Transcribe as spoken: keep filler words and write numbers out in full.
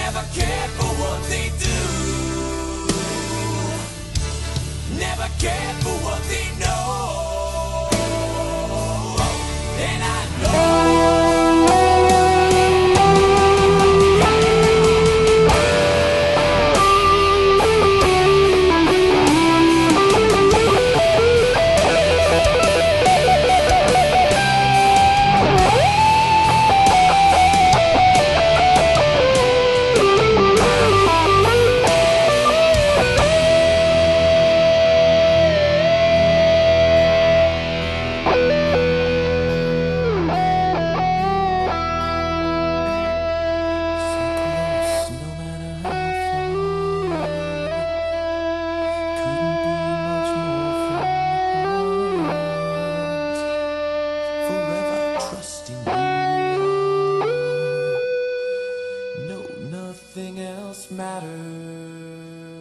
never cared for what they do, never cared for what they know, and I know. Nothing else matters.